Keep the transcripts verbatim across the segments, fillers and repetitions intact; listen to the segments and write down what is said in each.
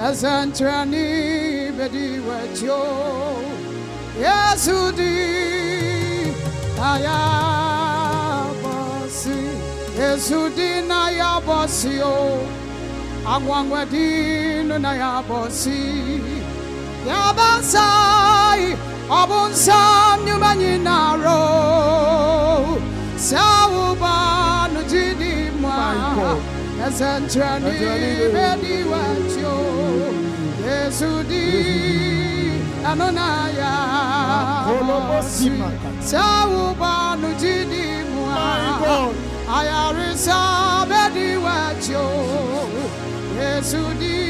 Asantrani bedi wacho Yesudi ayabosi Yesudi na yabosio Agwangwadi no na yabosi Yabansai Obunsam nyumanyi naro Sauba no jidi mwa Asantrani bedi wacho Yesudi anonaya Sauba no jidi mwa Ayarisa bedi wacho Yesudi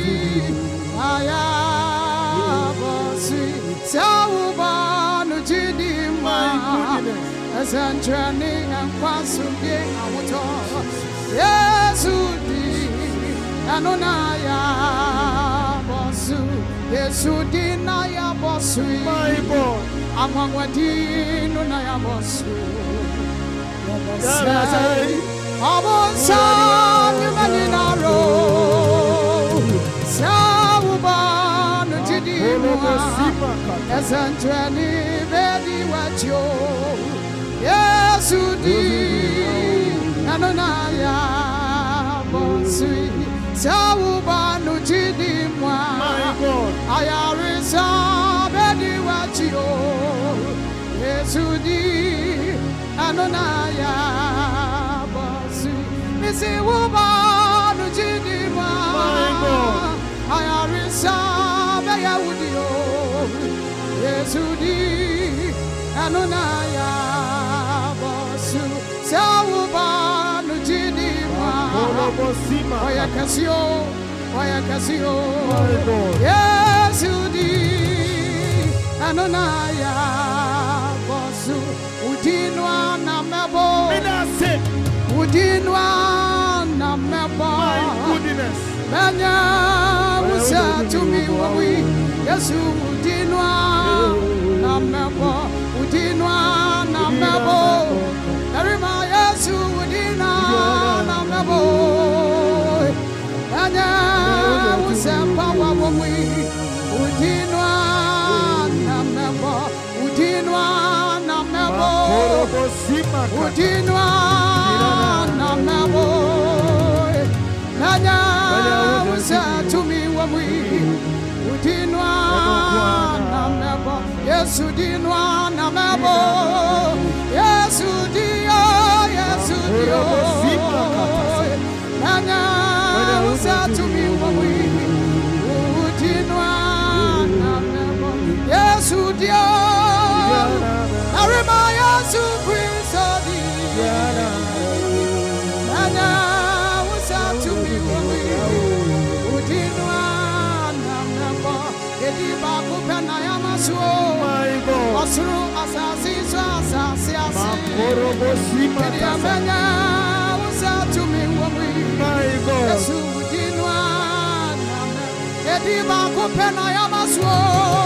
ayabosi Sauba no jidi mwa Asantrani akwasumye awoto Yesudi anonaya bosu Yesudi na ya bosu my God amangwadi no na ya bosu Abonsa nyumani naro Sauba no jidimwa Esantrani bedi wacho Yesudi anonaya bosu Sauba no jidimwa Ayarisa bedi wacho Yesudi anonaya bosu Misi wuba no jidimwa Ayarisa beya wudio Yesudi anonaya bosu Sauba no jidimwa Oya kasio Oya kasio Yesudi anonaya bosu Udinwa na mebo Udinwa na mebo My goodness Banya usa tumi wawi Yesu udinwa na mebo Udinwa na mebo Erima Yesu udinwa na mebo Banya usa pawa wawi Udinwa na mebo Udinwa na mebo Udinwa na mebo Nanya usa tumi wawi Udinwa na mebo Yesu dinwa na mebo Yesu dio Yesu dio Nanya usa tumi wawi Udinwa na mebo Yesu dio Arima Yesu Kristo dio Nanya usa tumi wawi Udinwa na mebo Ediba kupena ya masuo Osuru asasi so asasi asi Ediamenya usa tumi wawi Yesu udinwa na mebo Ediba kupena ya masuo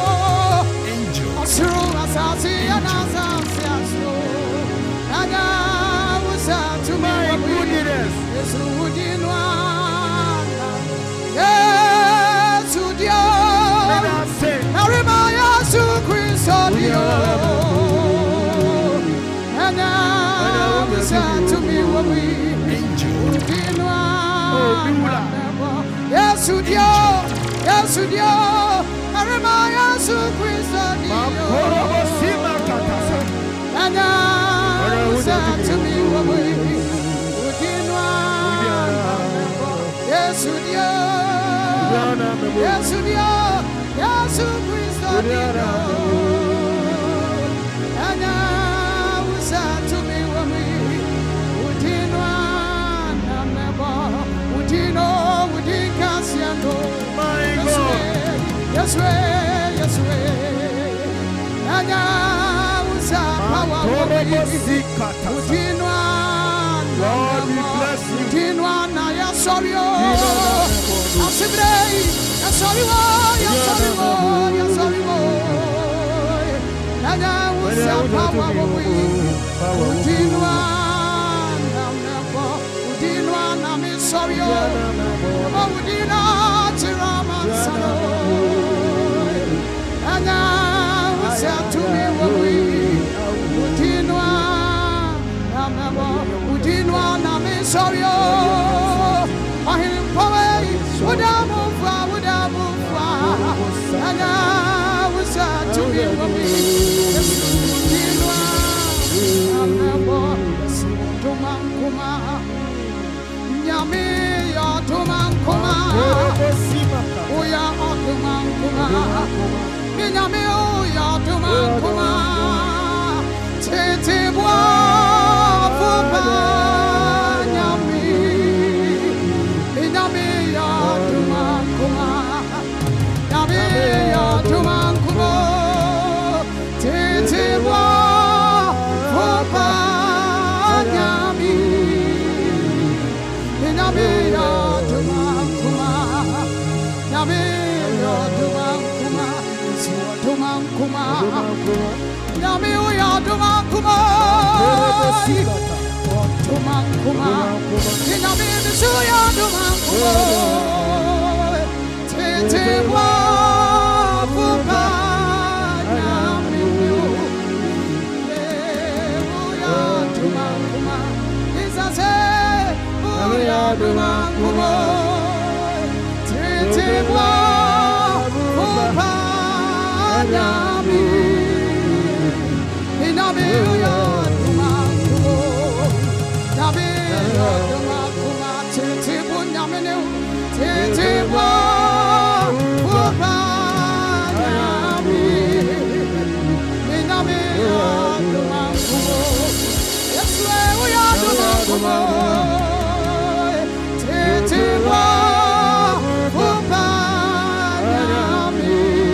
Osuru asasi ya asasi asio Nanya usa tumi wawi Yesu udinwa Yesu dio Arima Yesu Kristo dio Nanya usa tumi wawi Udinwa Yesu dio Yesu dio Arima Yesu Kristo dio Nanya usa tumi wawi Udinwa Yesu dio Yesu dio Yesu Kristo dio Nanya usa tumi wawi Udinwa na mebo Udino udika siendo Yes we Yes we Nanya usa pawa wawi Udinwa Lord we bless you Udinwa na ya sorio Asibrei ya sorio ya sorio ya sorio Nanya usa pawa wawi Udinwa na mebo Udinwa na mi sorio Udina tirama Nyame o ya duma kuma tete bwa fuba Nyame Nyame ya duma kuma Nyame ya duma kuma tete bwa fuba Nyame Nyame ya duma kuma Nyame ya duma kuma duma kuma Nyame ya duma kuma duma kuma Nyame bisu ya duma kuma tete bwa fuba Nyame ya duma kuma Isase ya duma kuma tete bwa fuba Nyame Nyame ya duma kuma Nyame ya duma kuma tete bwa Nyame ne tete bwa fuba Nyame Nyame ya duma kuma Yesu ya duma kuma tete bwa fuba Nyame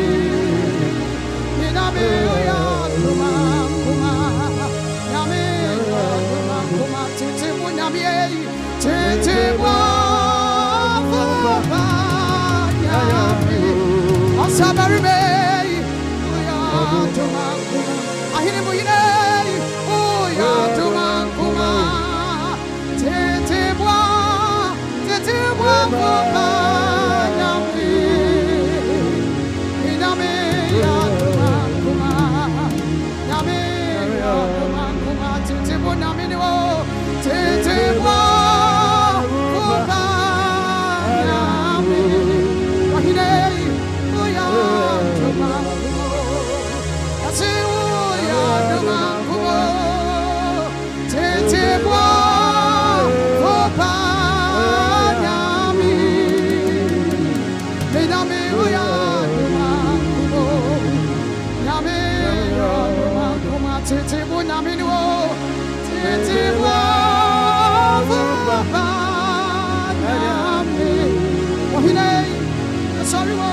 Nyame ya duma kuma Nyame ya duma kuma tete bwa Nyame tete bwa fuba Nyame Asabari me ya duma kuma ahini mu yine ya duma kuma tete bwa tete bwa fuba Nyame Nyame ya duma kuma Nyame ya duma kuma tete bwa Nyame ni wo tete bwa fuba Nyame wahine ya duma kuma yasi ya duma kuma tete bwa fuba Nyame Nyame ya duma kuma Nyame ya duma kuma tete bwa Nyame ni wo tete bwa fuba Nyame wahine sorry wo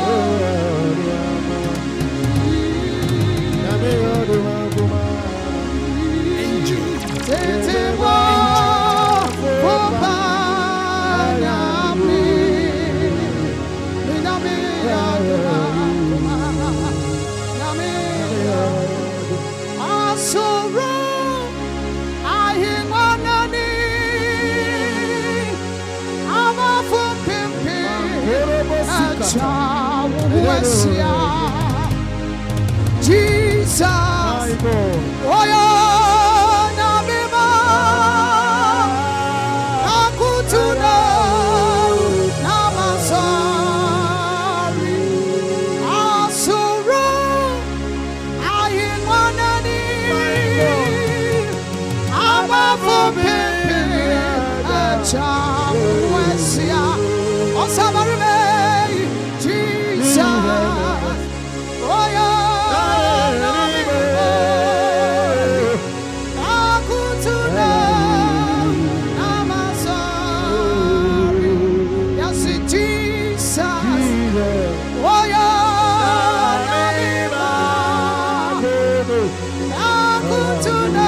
Nyame ya duma kuma angel tete bwa fuba Nyame Nyame ya duma kuma Nyame ya asoro ahingwanani amafu pimpi achawesia Jesus oyo Nyamema akutuna namasari asoro ahingwanani amafu pimpi achawesia osabari me Jesus oyo akutuna namasari yasi Jesus oyo akutuna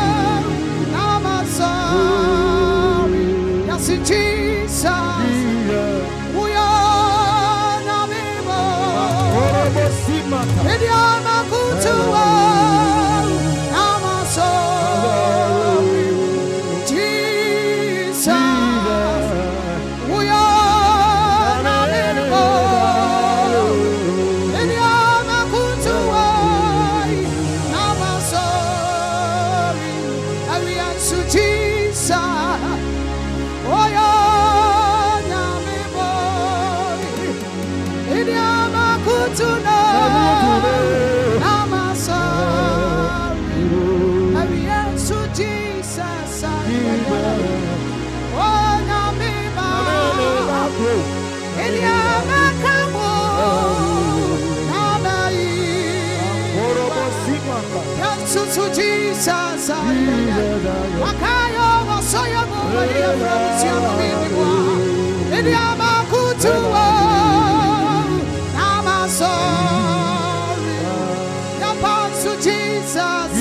namasari yasi Jesus uyo namimo Ediama kutuwa namasari Jesus uyo namimo Ediama kutuwa namasari Aliansu Jesus oyo namimo Ediama kutuna Jesus, Wakayo Wasoya Maria Francia Minua, Idiama Kutua, Nama sorry, Yapansu Jesus,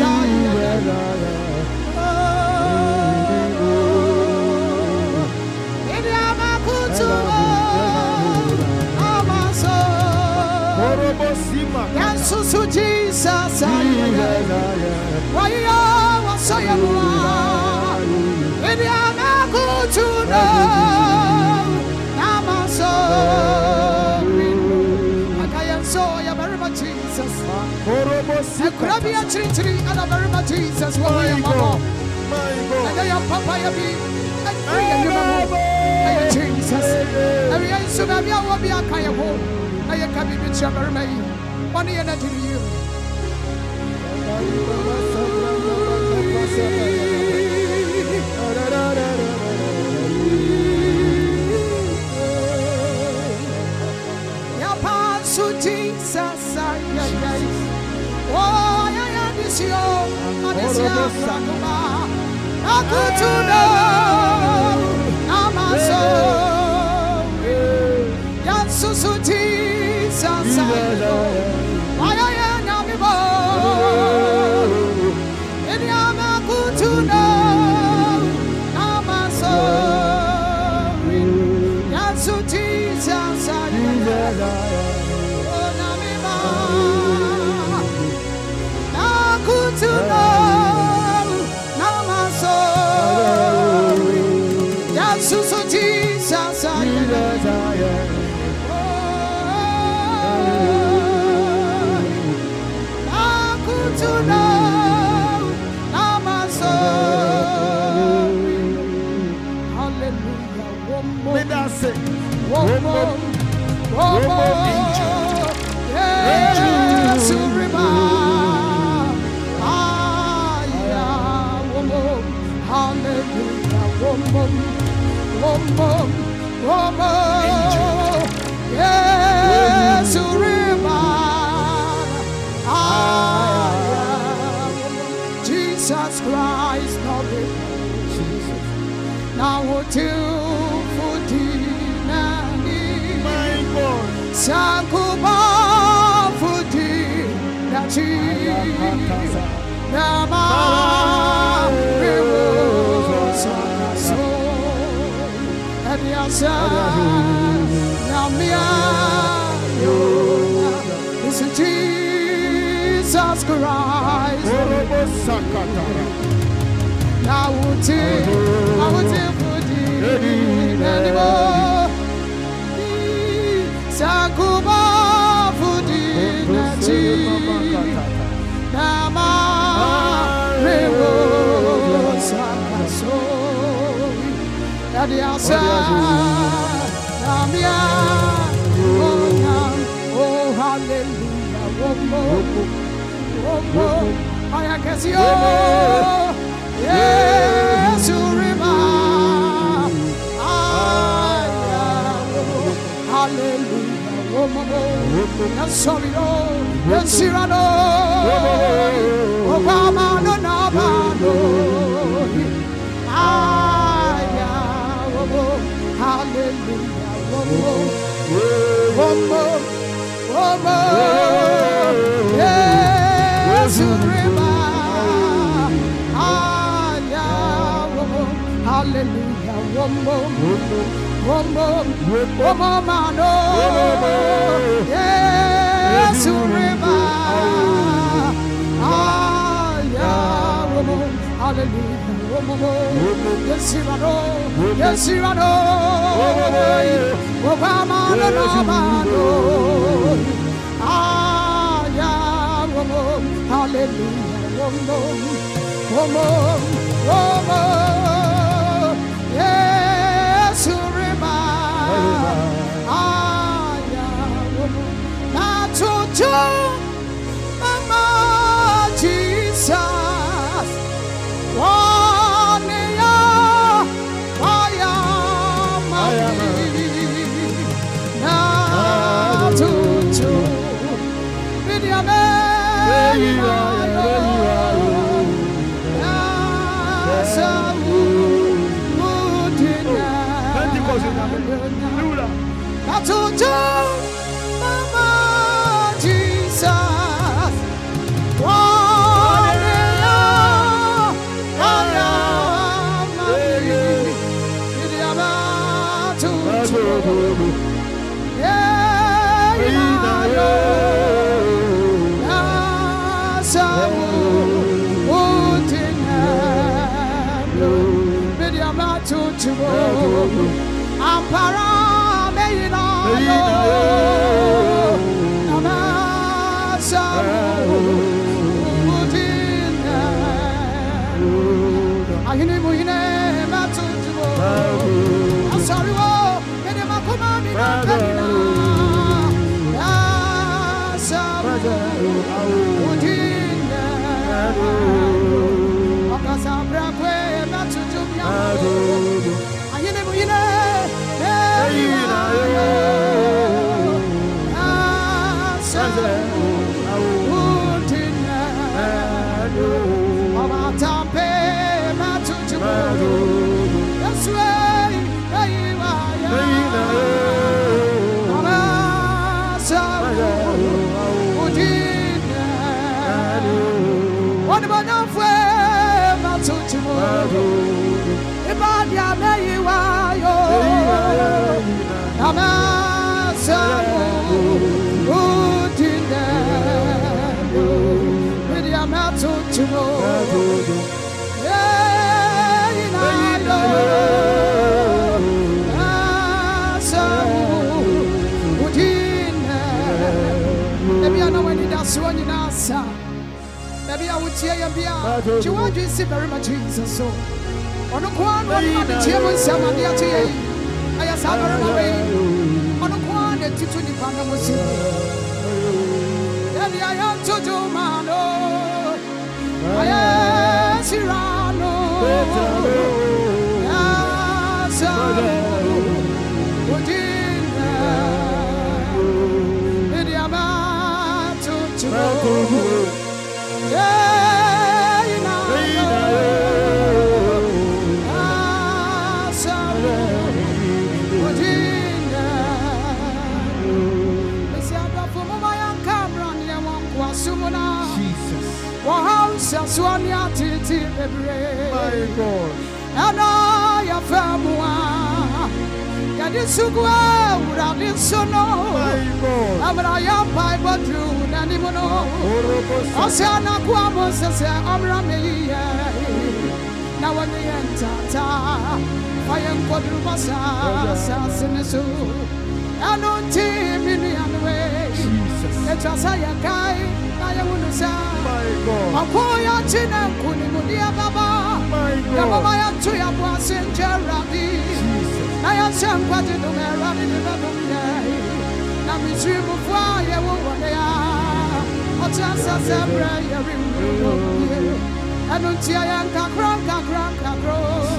Idiama Kutua, Nama sorry, Yansusu Jesus, Waya Wasoya Mua, Idiama Kutua, Nama sorry, Wakayan Soya very much Jesus. Kurabia chiri chiri ana very much Jesus. Waya Mama, Waya Papa Yabi, Waya Mama, Waya Jesus. Waya Subabia Wabia Kayaho, Waya Kabi Bicha very much. Money and to you. Yapansu Jesus, oh, I am this yo, I this yo, I could to know, I'm so, Yansu Jesus, why I am now before, and I'm good to know, I'm so, Yansu Jesus, good to know, I'm so, Yansu Jesus, to know, I'm so. Hallelujah. One more. One more. One more. Yes, Rima. Ah, yeah. One more. Hallelujah. One more. One more. One more. Yes, Rima. Ah. Jesus Christ, not Jesus. Now what you put in my God, Sankuba put in that he Nama was so and Yasa Namia is Jesus Christ. Now would you, I would you put it anymore? Sakuba put it at Nama Revo Sakaso Adiasa Namia Oh hallelujah one more one more I can see oh yes you remember hallelujah oh mama yes sorry oh yes Cyrano oh mama no no no ah yeah oh hallelujah oh mama oh mama yes you remember hallelujah, one more, one more, one more, man, oh, yes, river, ah, yeah, one more, hallelujah, one more, yes, you know, yes, you know, oh, man, ah, yeah, one more, hallelujah, one more, one more, one more. Yes, Rima. Ah, yeah. Not to do, Mama Jesus. One year, fire, my not to do. Video, Katutu Mama Jesus Waneya Aya Mami Idiaba Tutu Yeah Inayo Yasamu Utinendo Idiaba Tutu Ampara Meinayo Namasamu Utinendo Ahini muhine matutuo Asariwo Kede makuma minakabina Yasamu Utinendo Wakasabra kwe matutumya Ahini muhine Meinayo Yasamu Utinendo Amatampe matutuo That's way, hey, why, what about no way, Matutumo? About ya, may why, Amasa, Udinero, with your Matutumo. Maybe I know when it does one in answer. Maybe I would hear you be out. You want to see very much Jesus. So, on a quan, one of the children, someone near to you. I just have a way. On a quan, the two twenty pound was in. Maybe I am to do, man. I am Cyrano. My God. And I have found that is so good. That is so no. My God. I'm a young Bible through Nanimono. Osana Quamos says, I'm Rami. Now when they enter, I am Quadrumasa, Sassinasu. I don't team in the other way. It's a Sayakai. My God. Akoya china kuni mudia baba. My God. Yamama ya tuya bwase njeradi. Na ya changwa jidu meradi diba dumye. Na michimu fwa ye wuwane ya. Ochasa sebre ye rimbo. Anuntia ya nka kran ka kran ka kro.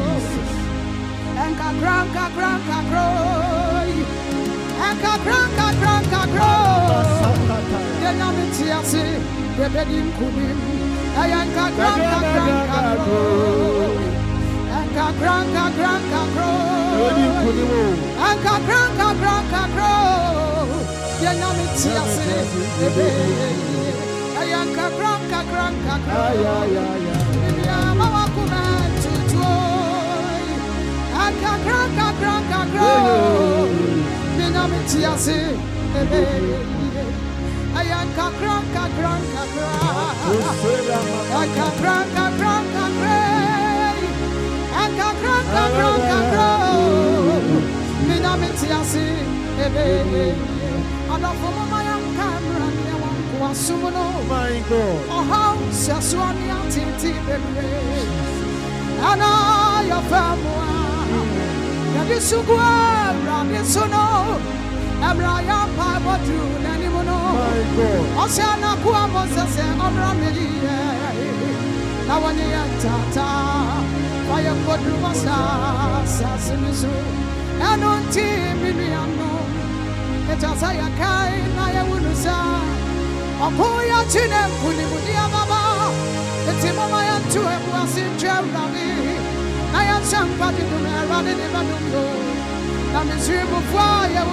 Nka kran ka kran ka kro. Nka kran ka kran ka kro. Yenamitia si. The bedding kunim, I am Granka Granka Grow, Anka Granka Granka Grow, Anka Granka Granka Grow, Yanamitia City, the baby, I am Granka Granka Grow, Mama Kuman to toy, Anka Granka Granka Grow, Yanamitia City, the baby. Ayanka kranka kranka kra, Ayanka kranka kranka kra, Ayanka kranka kranka kra. Minamitiasi ebe, anafomo mayanka mrani wangu wasumono. My God. Oha siaswani atiti ebe, ana ya famua, yadi sugwa rani sono. Abraya Papa Drew, Nanimono. My God. Oceana Kuamosa, Omrami. Now when you enter, fire for Drumasa, Sassinisu, and on team in the unknown. It was a Kai, Nayawusa. Apoya Chinem, Kulimudia Baba. The Timomaya to a was in Germany. I am some party to me, running in Badundo. I'm a dream of fire.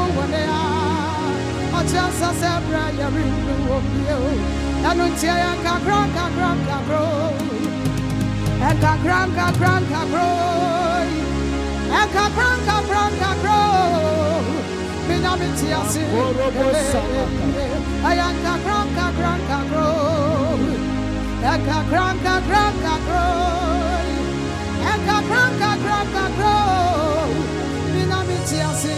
I just a zebra, you're in the world. I don't tell you, cranka, cranka, grow. And cranka, cranka, grow. And cranka, cranka, grow. Minamitiasi. I am cranka, cranka, grow. And cranka, cranka, grow. And cranka, cranka, grow. Minamitiasi.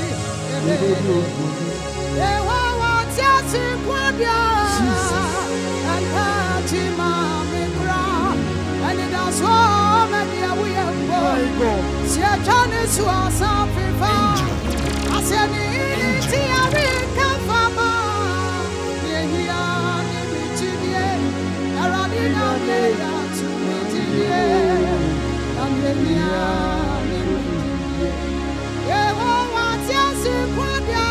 They want to Quabia and Hajima Mikra, and it has all many a way go. See a Johnny's who are something far. I said, Tiarica Fama, Yehia, Nimitia, Aradina, to Mitia, and Yehia, Nimitia. They want to Quabia.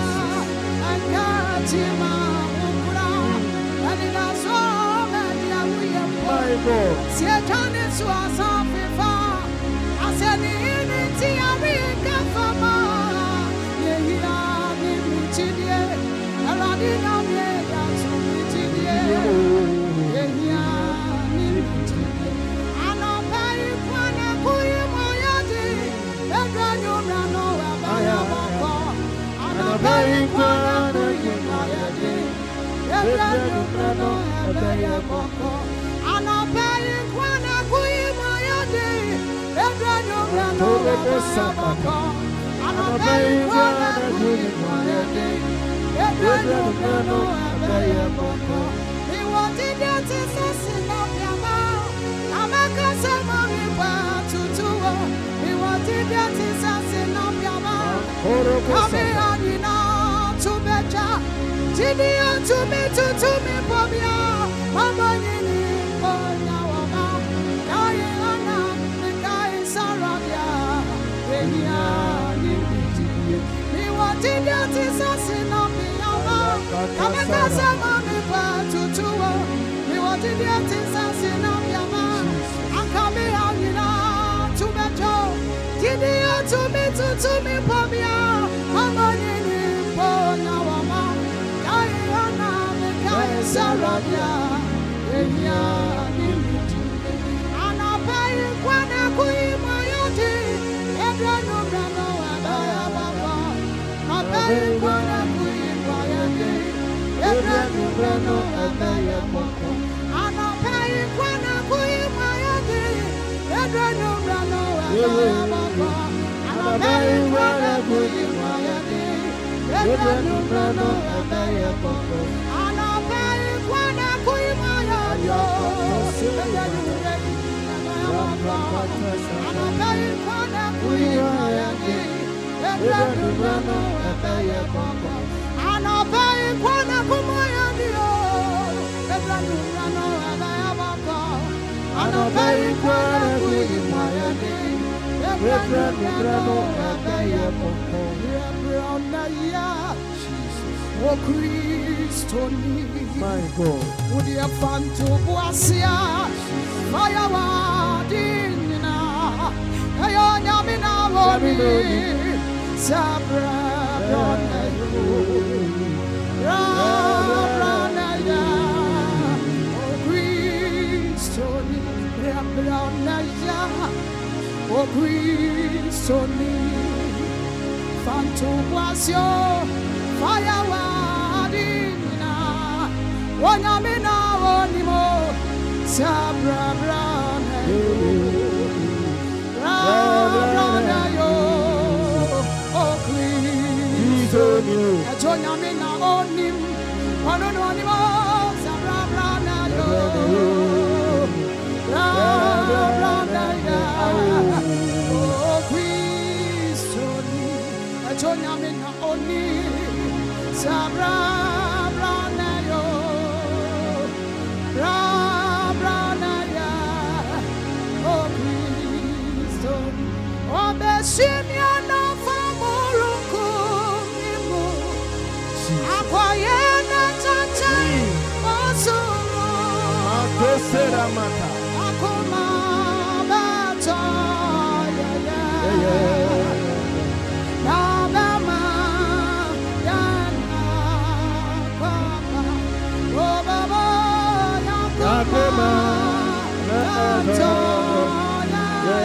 Chima Ukra, and it has all many a way go. See a Johnny's who are something far. I said, in Tiarica Fama, Yehia, Nimitia, Aradina, to Mitia, Yehia, Nimitia. And I'll pay one a Kuyamayadi, and then you'll run over by a walk. And I'll pay one a Jidia to me to to me Bobia, Mama Nini, Bonawama, Diana, the guy Sarabia, Enia, he wanted that is a sin of the Yama, Kamaka Mami to two, he wanted that is a sin of Yama, and coming out to Bejo, Jidia to me to to me Bobia, Mama Nini, Bonawama. Sarabia, Enya, and I'll pay you when I quit my duty. Every no brano, and I have a bar. I'll pay you when I quit my duty. Every no brano, and I have a bar. And I'll pay you when I quit my duty. Every no brano, and I have a bar. And I'll pay you when I quit my duty. Every no brano, and I have a bar. Oh, Christ, my God, would you find to Boasia? Fire, Wadina, Ayonamina, Sabra, Ranaya, oh, Christ, Ranaya, oh, Christ, Fanto Boasio, Fire, Wanamina Wanimo Sabra Branayo Branayo Oh Cristo Ajonamina Onim Wanonimo Sabra Branayo Branayo Oh Cristo Ajonamina Onim Sabra Simeon Famoroko, Aquayana Tata, Osoro, Akosera Mata, Akoma Bata,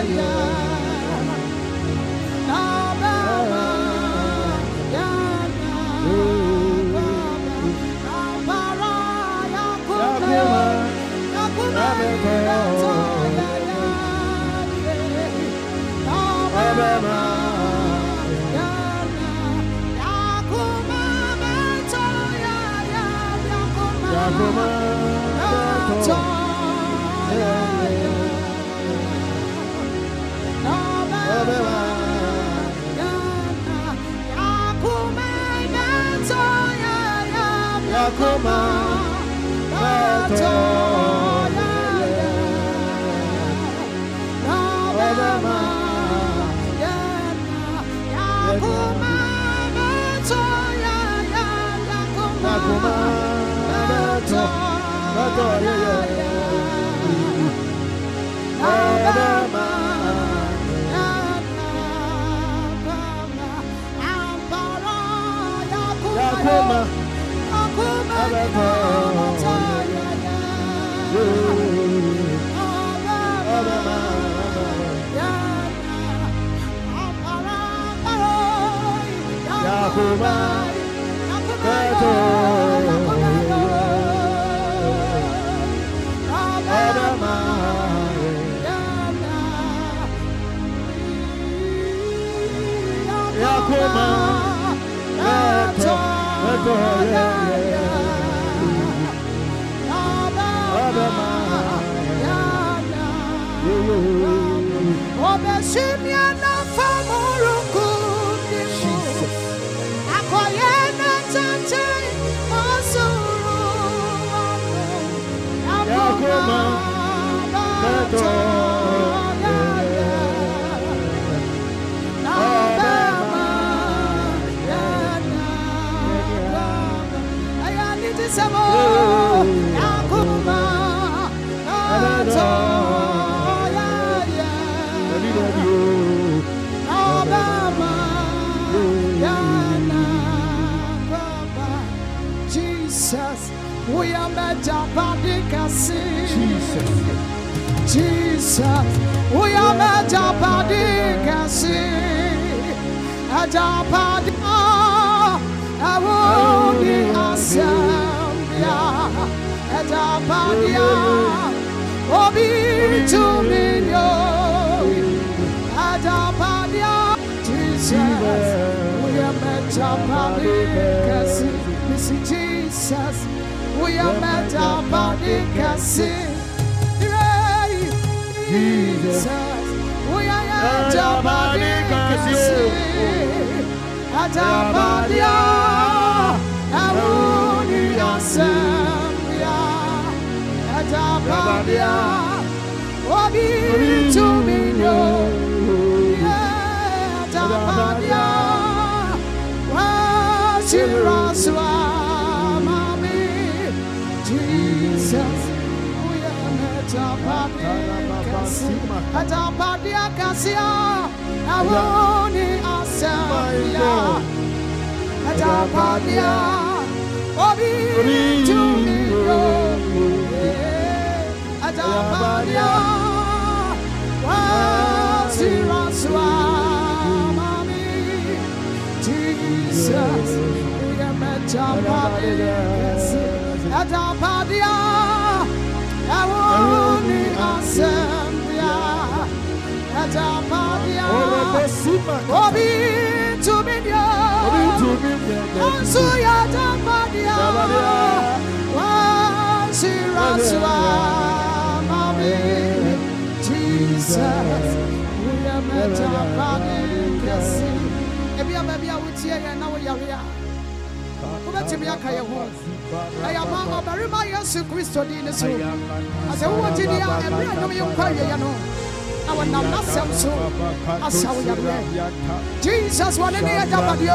Jesus, one in the other body.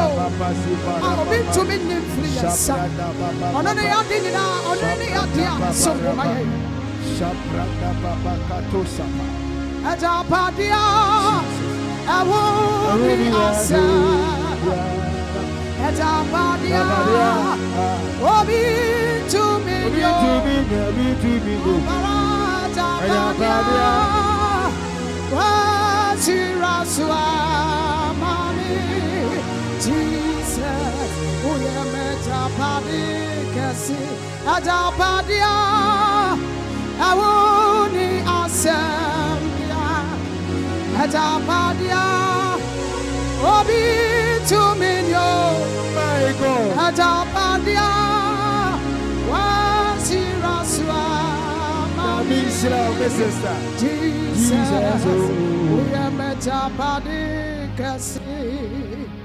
I've been to me influence. On any other, on any other, so my Ajapadia, I won't be answered. Ajapadia, oh, be to me, Ajapadia, Siraswa Mami Jesus Uye meta padi kasi Ajapadia Awuni asembia Ajapadia Obi tuminyo My God Ajapadia Wasiraswa Mami sister Jesus, we are met up at the